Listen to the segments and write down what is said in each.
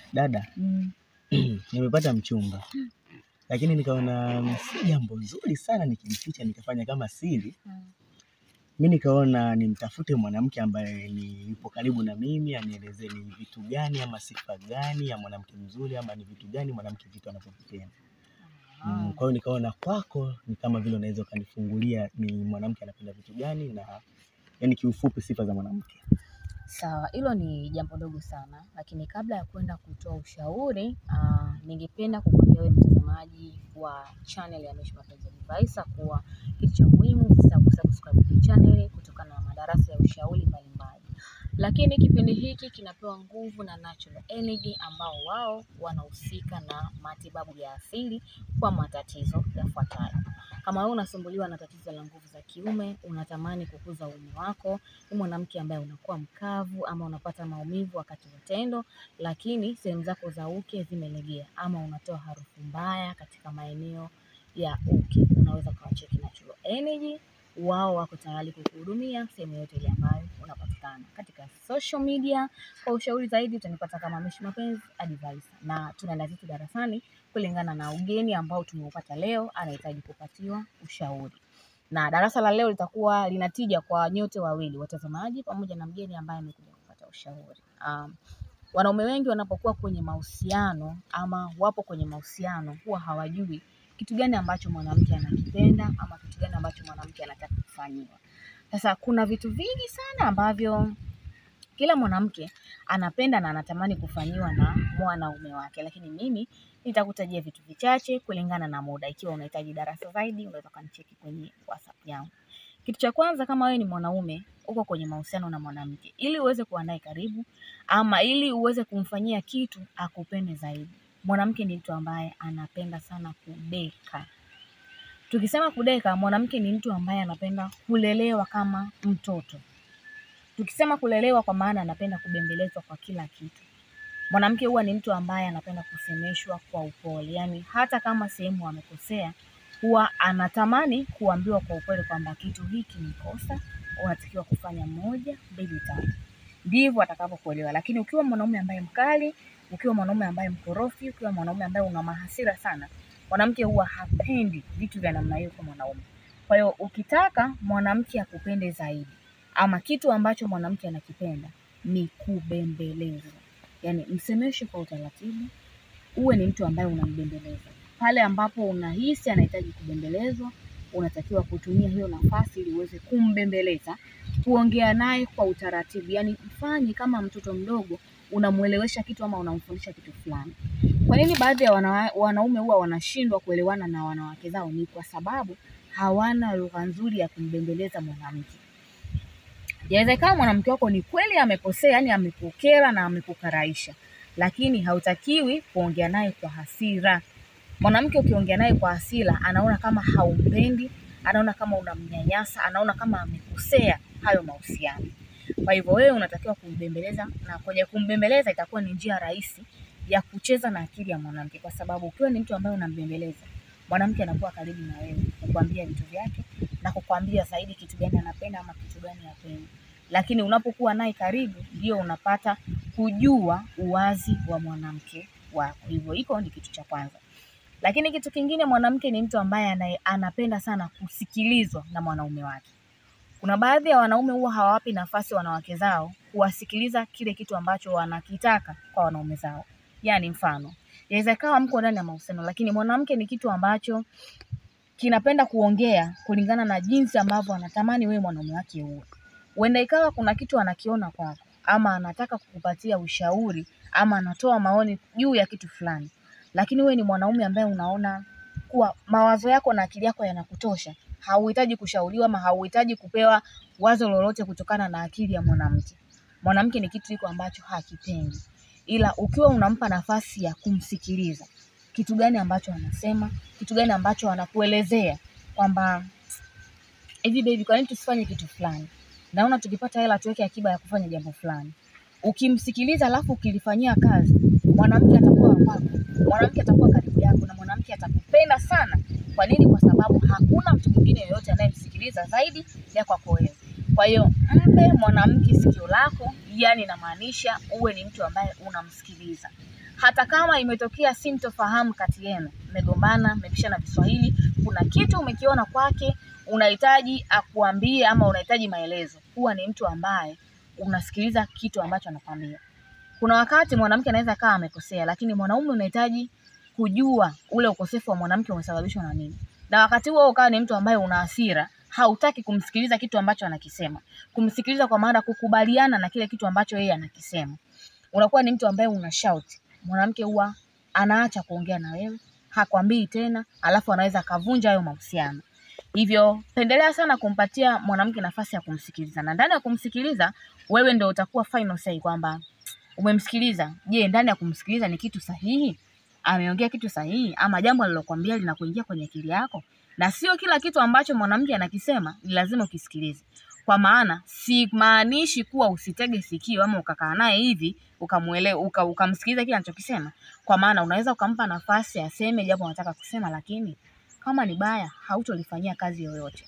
Dada, nimepata mchumba. Lakini nikaona si jambo zuri sana nikimficha nikafanya kama siri. Mimi nikaona nimtafute mwanamke ambaye ni yupo karibu na mimi, anielezee ni vitu gani ama sifa gani ya mwanamke mzuri ama ni vitu gani mwanamke vitu anavyovipenda. Kwa hiyo nikaona kwako ni kama vile unaweza kunifungulia ni mwanamke anapenda vitu gani na yani kiufupi sifa za mwanamke. Sawa, hilo ni jambo dogo sana, lakini kabla ya kwenda kutoa ushauri, ningependa kukuambia wewe mtazamaji wa channel ya Mwanamke kuwa kitu cha muhimu kisa kusubscribe channel kutokana na madarasa ya ushauri mbalimbali. Lakini kipindi hiki kinapewa nguvu na Natural Energy ambao wao wanahusika na matibabu ya asili kwa matatizo yafuatayo. Kama wewe unasumbuliwa na tatizo la nguvu za kiume, unatamani kukuza uume wako, ni mwanamke ambaye unakuwa mkavu ama unapata maumivu wakati wa tendo, lakini sehemu zako za uke zimelegea ama unatoa harufu mbaya katika maeneo ya uke, unaweza kuwacheki Natural Energy. Wao wako tayari kukuhudumia sehemu yote ile ambayo unapatikana. Katika social media kwa ushauri zaidi utanipata kama Mwanamke Advisor, na tunaenda vitu darasani kulingana na ugeni ambao tumeupata leo anahitaji kupatiwa ushauri. Na darasa la leo litakuwa linatija kwa nyote wawili, watazamaji pamoja na mgeni ambaye amekuja kupata ushauri. Wanaume wengi wanapokuwa kwenye mahusiano ama wapo kwenye mahusiano huwa hawajui kitu gani ambacho mwanamke anakipenda ama kitu gani ambacho mwanamke anataka kufanyiwa. Sasa kuna vitu vingi sana ambavyo kila mwanamke anapenda na anatamani kufanyiwa na mwanaume wake, lakini mimi nitakutajia vitu vichache kulingana na muda. Ikiwa unahitaji darasa zaidi unaweza kanicheki kwenye WhatsApp yangu. Kitu cha kwanza, kama wewe ni mwanaume uko kwenye mahusiano na mwanamke, ili uweze kuwa naye karibu ama ili uweze kumfanyia kitu akupende zaidi, mwanamke ni mtu ambaye anapenda sana kudeka. Tukisema kudeka, mwanamke ni mtu ambaye anapenda kulelewa kama mtoto. Tukisema kulelewa kwa maana anapenda kubembelezwa kwa kila kitu. Mwanamke huwa ni mtu ambaye anapenda kusemeshwa kwa upole. Yaani hata kama sehemu amekosea huwa anatamani kuambiwa kwa upole kwamba kitu hiki ni kosa, unatakiwa kufanya 1, 2, 3. Ndivyo atakapokuelewa. Lakini ukiwa mwanaume ambaye mkali, ukiwa mwanaume ambaye mkorofi, ukiwa mwanaume ambaye una mahasira sana, mwanamke huwa hapendi vitu vya namna hiyo kwa mwanaume. Kwa hiyo ukitaka mwanamke akupende zaidi ama kitu ambacho mwanamke anakipenda ni kubembelezwa. Yaani msemeshe kwa utaratibu, uwe ni mtu ambaye unambembeleza. Pale ambapo unahisi anahitaji kubembelezwa, unatakiwa kutumia hiyo nafasi ili uweze kumbembeleza, kuongea naye kwa utaratibu. Yaani mfanye kama mtoto mdogo unamuelewesha kitu ama unamfundisha kitu fulani. Kwa nini baadhi ya wanaume huwa wanashindwa kuelewana na wanawake zao? Ni kwa sababu hawana lugha nzuri ya kumbembeleza mwanamke. Inawezekana mwanamke wako ni kweli amekosea, yani amekukera na amekukaraisha, lakini hautakiwi kuongea naye kwa hasira. Mwanamke ukiongea naye kwa hasira anaona kama haumpendi, anaona kama unamnyanyasa, anaona kama amekosea hayo mahusiano. Kwa hivyo wewe unatakiwa kumbembeleza, na kwenye kumbembeleza itakuwa ni njia rahisi ya kucheza na akili ya mwanamke, kwa sababu ukiwa ni mtu ambaye unambembeleza, mwanamke anakuwa karibu na wewe kukwambia vitu vyake na kukwambia zaidi kitu gani anapenda ama kitu gani hapendi. Lakini unapokuwa naye karibu ndio unapata kujua uwazi wa mwanamke wako. Hivyo iko ni kitu cha kwanza. Lakini kitu kingine, mwanamke ni mtu ambaye anapenda sana kusikilizwa na mwanaume wake. Kuna baadhi ya wanaume huwa hawawapi nafasi wanawake zao kuwasikiliza kile kitu ambacho wanakitaka kwa wanaume zao. Yaani mfano, inaweza ikawa mko ndani ya mahusiano, lakini mwanamke ni kitu ambacho kinapenda kuongea kulingana na jinsi ambavyo anatamani wewe mwanaume wake uwe. Huenda ikawa kuna kitu anakiona kwako ama anataka kukupatia ushauri ama anatoa maoni juu ya kitu fulani, lakini wewe ni mwanaume ambaye unaona kuwa mawazo yako na akili yako yanakutosha, hauhitaji kushauriwa ama hauhitaji kupewa wazo lolote kutokana na akili ya mwanamke. Mwanamke ni kitu hiko ambacho hakipendi, ila ukiwa unampa nafasi ya kumsikiliza kitu gani ambacho anasema, kitu gani ambacho anakuelezea kwamba hivi baby, kwa nini tusifanye kitu fulani? Naona tukipata hela tuweke akiba ya kufanya jambo fulani. Ukimsikiliza alafu ukilifanyia kazi, mwanamke atakuwa wako, mwanamke atakuwa karibu yako na mwanamke atakupenda sana. Kwa nini? Kwa sababu hakuna mtu mwingine yoyote anayemsikiliza zaidi ya kwako wewe. Kwa hiyo mpe mwanamke sikio lako, yani inamaanisha uwe ni mtu ambaye unamsikiliza. hata kama imetokea sintofahamu kati yenu, mmegombana, mmepishana Kiswahili, kuna kitu umekiona kwake, unahitaji akuambie ama unahitaji maelezo, huwa ni mtu ambaye unasikiliza kitu ambacho anakwambia. Kuna wakati mwanamke anaweza kaa amekosea, lakini mwanaume unahitaji kujua ule ukosefu wa mwanamke umesababishwa na nini. Na wakati huo ukawa ni mtu ambaye una hasira, hautaki kumsikiliza kitu ambacho anakisema. Kumsikiliza kwa maana kukubaliana na kile kitu ambacho yeye anakisema. Unakuwa ni mtu ambaye una shout. Mwanamke huwa anaacha kuongea na wewe, hakwambii tena, alafu anaweza kavunja hayo mahusiano. Hivyo pendelea sana kumpatia mwanamke nafasi ya kumsikiliza. Na ndani ya kumsikiliza, wewe ndio utakuwa final say kwamba umemsikiliza. Je, ndani ya kumsikiliza ni kitu sahihi? Ameongea kitu sahihi ama jambo alilokuambia linakuingia kwenye akili yako? Na sio kila kitu ambacho mwanamke anakisema ni lazima ukisikilize. Kwa maana simaanishi kuwa usitege sikio ama ukakaa naye hivi ukamuelewa ukamsikiliza kile anachokisema. Kwa maana unaweza ukampa nafasi aseme jambo anataka kusema, lakini kama ni baya hautolifanyia kazi yoyote.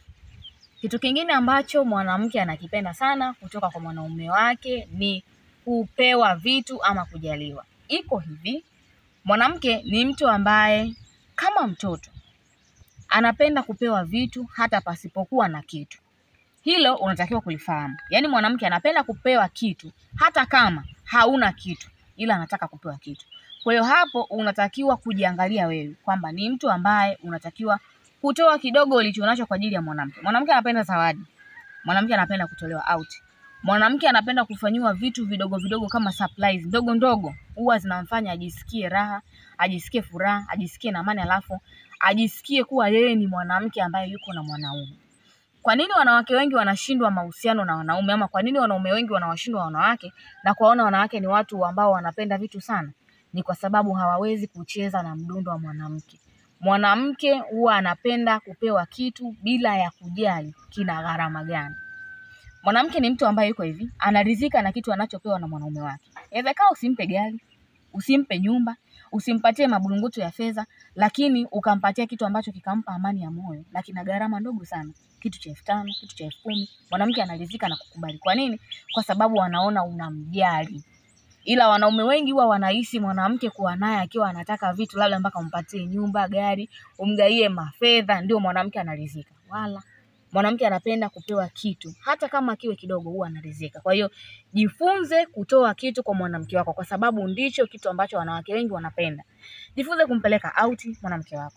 Kitu kingine ambacho mwanamke anakipenda sana kutoka kwa mwanaume wake ni kupewa vitu ama kujaliwa. Iko hivi, mwanamke ni mtu ambaye kama mtoto anapenda kupewa vitu hata pasipokuwa na kitu. Hilo unatakiwa kulifahamu. Yaani mwanamke anapenda kupewa kitu hata kama hauna kitu, ila anataka kupewa kitu. Kwa hiyo hapo unatakiwa kujiangalia wewe kwamba ni mtu ambaye unatakiwa kutoa kidogo ulichonacho kwa ajili ya mwanamke. Mwanamke anapenda zawadi. Mwanamke anapenda kutolewa out. Mwanamke anapenda kufanywa vitu vidogo vidogo kama surprise ndogo ndogo. Huwa zinamfanya ajisikie raha, ajisikie furaha, ajisikie na amani, alafu ajisikie kuwa yeye ni mwanamke ambaye yuko na mwanaume. Kwa nini wanawake wengi wanashindwa mahusiano na wanaume, ama kwa nini wanaume wengi wanawashindwa wanawake na kuwaona wanawake ni watu ambao wanapenda vitu sana? Ni kwa sababu hawawezi kucheza na mdundo wa mwanamke. Mwanamke huwa anapenda kupewa kitu bila ya kujali kina gharama gani. Mwanamke ni mtu ambaye yuko hivi, anaridhika na kitu anachopewa na mwanaume wake. Inawezekana usimpe gari, usimpe nyumba, usimpatie mabulungutu ya fedha, lakini ukampatia kitu ambacho kikampa amani ya moyo na kina gharama ndogo sana. Kitu cha 5,000, kitu cha 10,000, mwanamke anaridhika na kukubali. Kwa nini? Kwa sababu wanaona unamjali. Ila wanaume wengi huwa wanahisi mwanamke kuwa naye akiwa anataka vitu labda mpaka umpatie nyumba, gari, umgaie mafedha ndio mwanamke anaridhika. Wala mwanamke anapenda kupewa kitu hata kama kiwe kidogo, huwa anaridhika. Kwa hiyo jifunze kutoa kitu kwa mwanamke wako, kwa sababu ndicho kitu ambacho wanawake wengi wanapenda. Jifunze kumpeleka out mwanamke wako.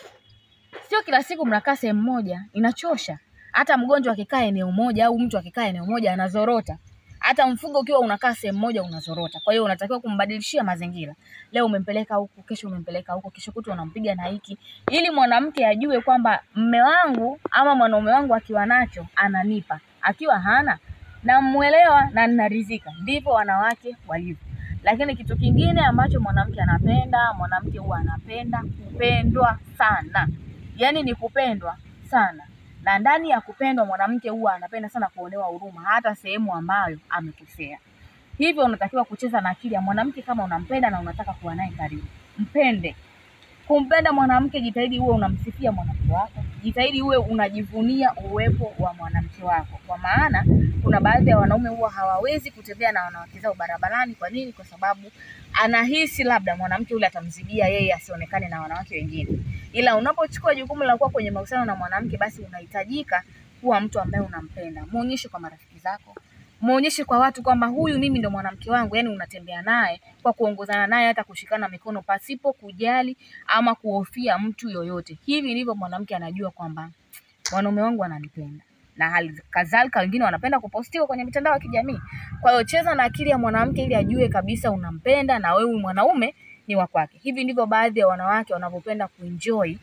Sio kila siku mnakaa sehemu moja, inachosha. Hata mgonjwa akikaa eneo moja au mtu akikaa eneo moja anazorota. Hata mfugo ukiwa unakaa sehemu moja unazorota. Kwa hiyo unatakiwa kumbadilishia mazingira. Leo umempeleka huku, kesho umempeleka huko, kesho kutu unampiga na hiki, ili mwanamke ajue kwamba mume wangu ama mwanaume wangu akiwa nacho ananipa, akiwa hana namuelewa na ninaridhika. Ndivyo wanawake walivyo. Lakini kitu kingine ambacho mwanamke anapenda, mwanamke huwa anapenda kupendwa sana. Yaani ni kupendwa sana. Na ndani ya kupendwa mwanamke huwa anapenda sana kuonewa huruma hata sehemu ambayo amekosea. Hivyo unatakiwa kucheza na akili ya mwanamke kama unampenda na unataka kuwa naye karibu. Mpende. Kumpenda mwanamke, jitahidi uwe unamsifia mwanamke wako. Jitahidi uwe unajivunia uwepo wa mwanamke wako. Kwa maana kuna baadhi ya wanaume huwa hawawezi kutembea na wanawake zao barabarani. Kwa nini? Kwa sababu anahisi labda mwanamke yule atamzidia yeye asionekane na wanawake wengine. Ila unapochukua jukumu la kuwa kwenye mahusiano na mwanamke, basi unahitajika kuwa mtu ambaye unampenda. Muonyeshe kwa marafiki zako, muonyeshe kwa watu kwamba huyu mimi ndo mwanamke wangu. Yaani unatembea naye kwa kuongozana naye, hata kushikana mikono pasipo kujali ama kuhofia mtu yoyote. Hivi ndivyo mwanamke anajua kwamba wanaume wangu wananipenda. Na hali kadhalika wengine wanapenda kupostiwa kwenye mitandao ya kijamii. Kwa hiyo cheza na akili ya mwanamke ili ajue kabisa unampenda na wewe mwanaume ni wa kwake. Hivi ndivyo baadhi ya wanawake wanavyopenda kuenjoy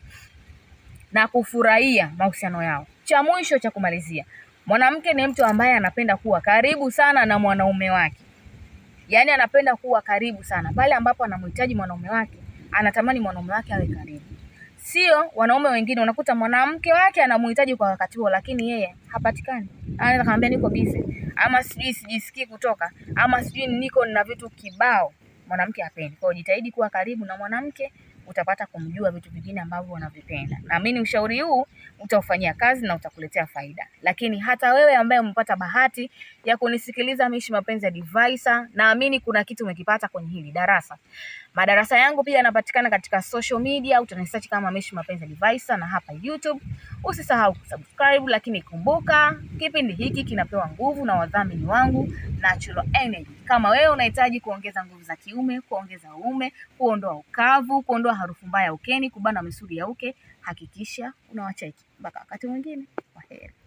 na kufurahia mahusiano yao. Cha mwisho cha kumalizia, mwanamke ni mtu ambaye anapenda kuwa karibu sana na mwanaume wake. Yaani anapenda kuwa karibu sana. Pale ambapo anamhitaji mwanaume wake, anatamani mwanaume wake awe karibu. Sio wanaume wengine unakuta mwanamke wake anamhitaji kwa wakati huo, lakini yeye hapatikani. Anaweza kumwambia niko busy, ama sijui sijisikii kutoka, ama sijui niko na vitu kibao. Mwanamke hapendi. Kwa hiyo jitahidi kuwa karibu na mwanamke, utapata kumjua vitu vingine ambavyo unavipenda. Naamini ushauri huu utaufanyia kazi na utakuletea faida. Lakini hata wewe ambaye umepata bahati ya kunisikiliza Mishi Mapenzi Advisor, naamini kuna kitu umekipata kwenye hili darasa. Madarasa yangu pia yanapatikana katika social media, utanisearch kama Mishi Mapenzi Advisor na hapa YouTube. Usisahau kusubscribe, lakini kumbuka kipindi hiki kinapewa nguvu na wadhamini wangu Natural Energy. Kama wewe unahitaji kuongeza nguvu za kiume, kuongeza uume, kuondoa ukavu, kuondoa harufu mbaya ukeni, kubana misuli ya uke, hakikisha unawacheki. Mpaka wakati mwingine, kwaheri.